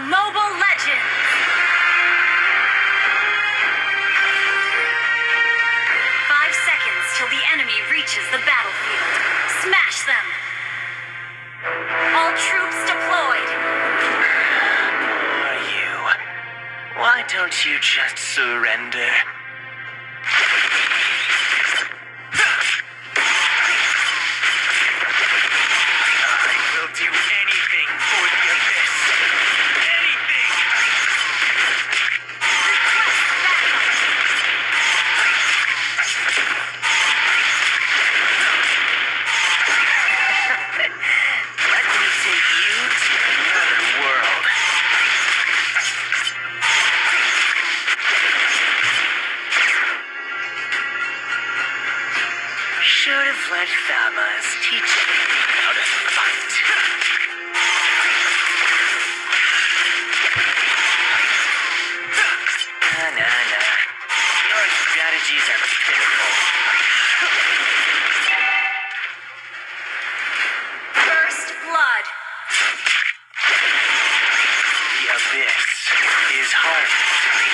Mobile Legends! 5 seconds till the enemy reaches the battlefield. Smash them! All troops deployed! Who are you? Why don't you just surrender? Should have let Thamas teach me how to fight. Nah. Your strategies are pitiful. First blood. The abyss is hard to me.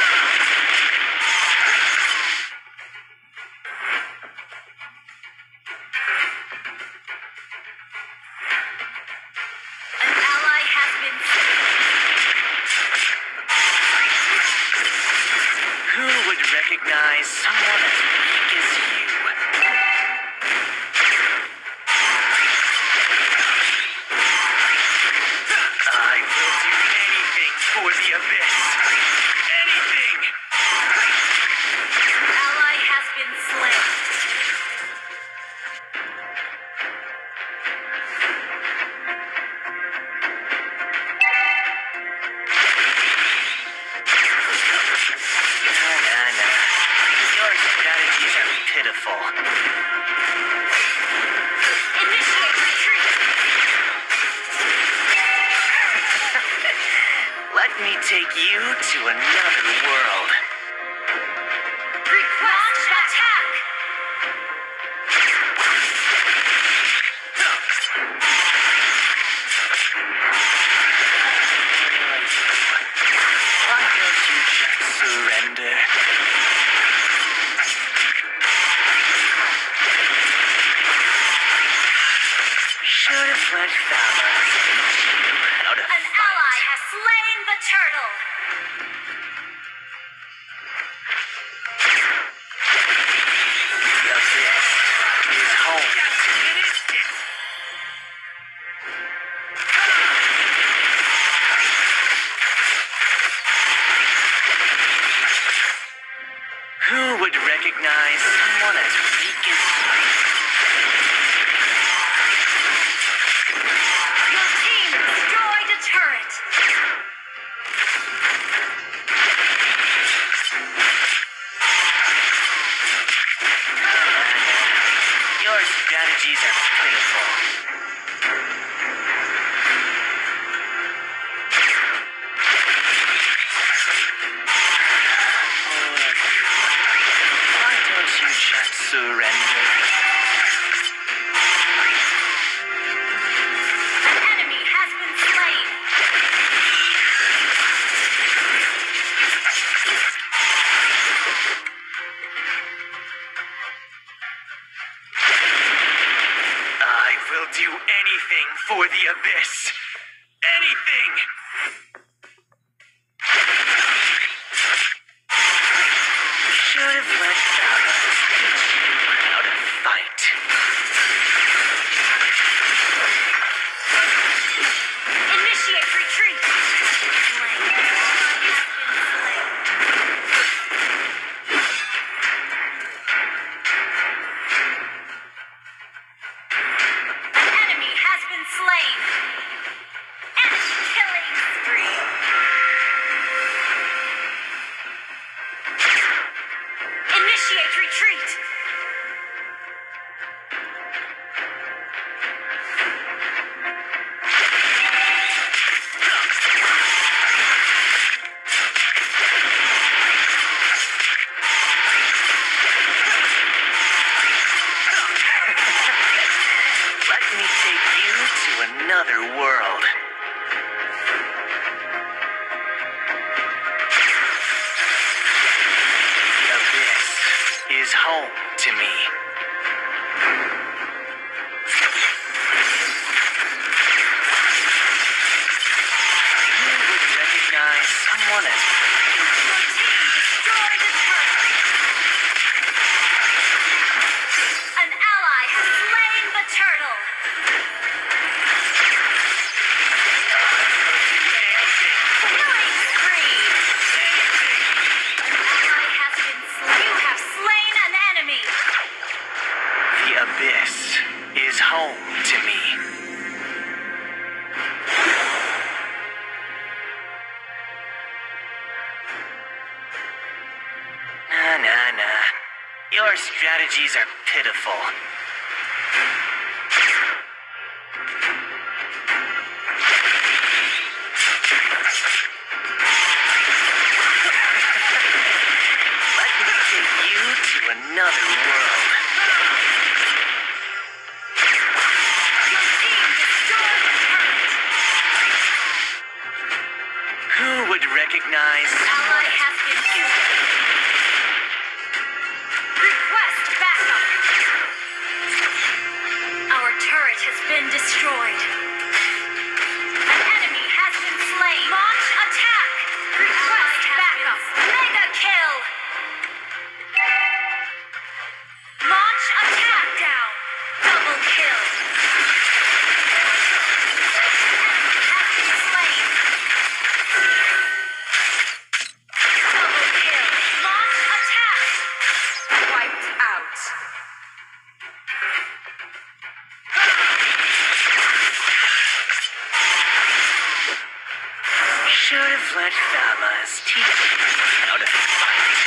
Recognize someone as weak as you. I will do anything for the abyss. Anything! An ally has been slain. Pitiful. Initiate retreat. Let me take you to another world. Request attack. Why don't you just surrender? Should have let Thamas teach you how to An fight. ally has slain the turtle. The abyss is home to me. Who would recognize someone as weak as you? Your team destroyed a turret. Your strategies are pitiful. Why don't you just surrender? An enemy has been slain. I will do anything for the abyss. Anything! Should have let Thamas teach you how to fight. Initiate retreat. Slain. Has been slain. An enemy has been slain. Enemy killing spree. Initiate retreat. Let me take you to another world. home to me. Who would recognize someone as Your team destroyed a turret. An ally has slain the turtle. Killing spree. An ally has been slain. You have slain an enemy. the abyss is home to me? Nah. Your strategies are pitiful. Let me take you to another world. Your team destroyed a turret. Who would recognize Ally has been killed. Request backup. Our turret has been destroyed. An enemy has been slain. Launch attack. Request backup. Mega kill. Launch attack down. Double kill. Enemy has been slain. Double kill. Launch attack. Wiped out. Should have let Thamas teach me how to fight.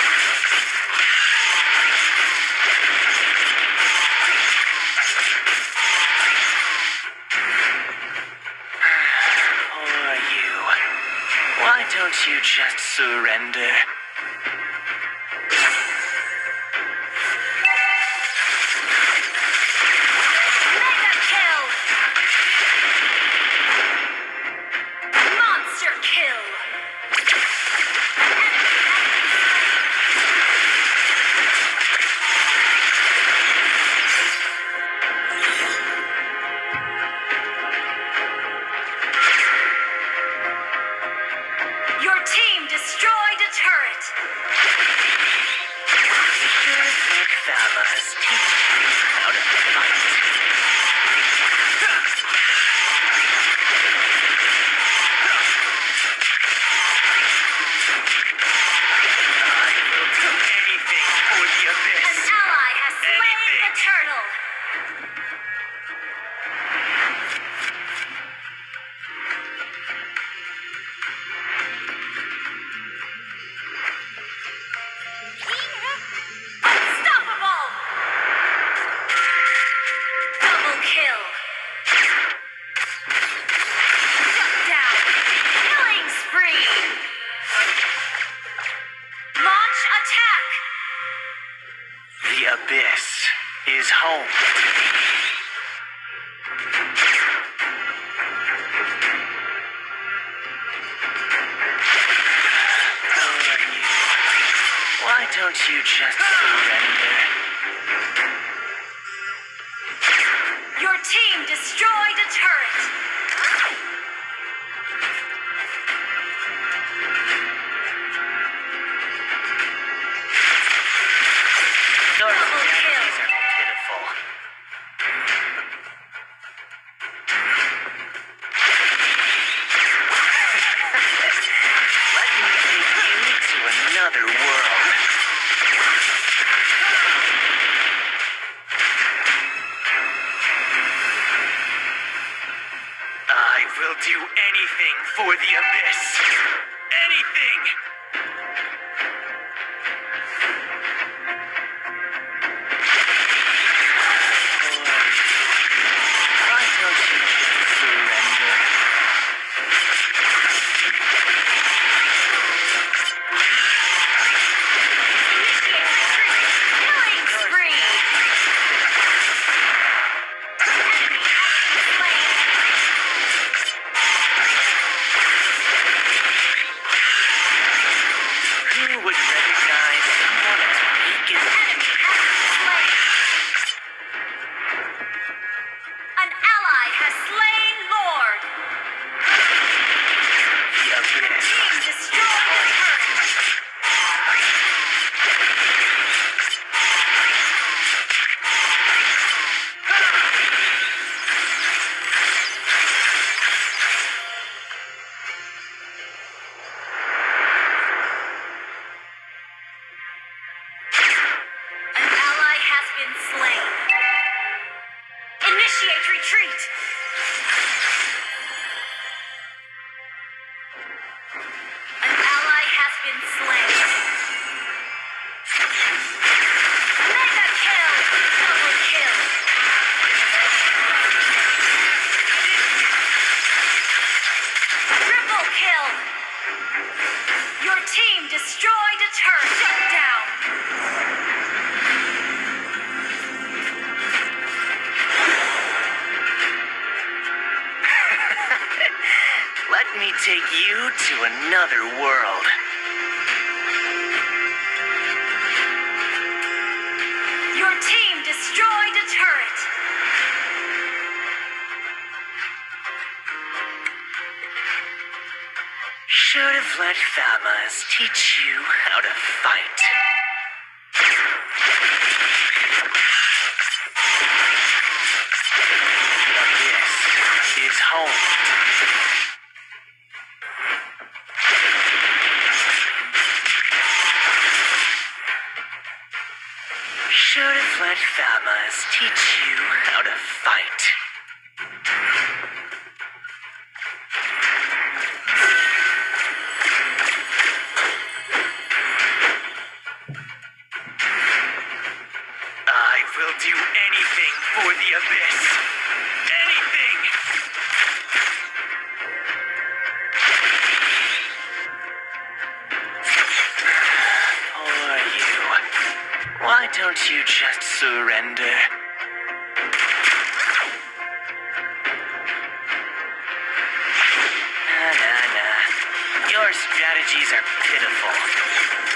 Poor you. Why don't you just surrender? Mega kill. Monster kill. Enemy has been slain. Your team destroyed a turret. Should have let Thamas teach me how to fight. I will do anything for the An abyss. ally has slain the Anything. turtle. Unstoppable. Double kill. Shut down. Killing spree. Launch attack. The abyss is home to me. Poor you. Why don't you just surrender? Your team destroyed a turret. Your Double strategies kill. are pitiful. Let me take you to another world. I will do anything for the abyss. Anything! Why don't you just surrender? Killing spree. Enemy has been slain. Initiate retreat! An ally has been slain. Mega kill! Double kill! Triple kill! Your team destroyed a turret. Shut down! Let me take you to another world. Your team destroyed a turret. Should have let Famas teach you how to fight. This is home. Should have let Famas teach you how to fight. I will do anything for the Abyss. Anything! Poor you. Why don't you just surrender? Nah. Your strategies are pitiful.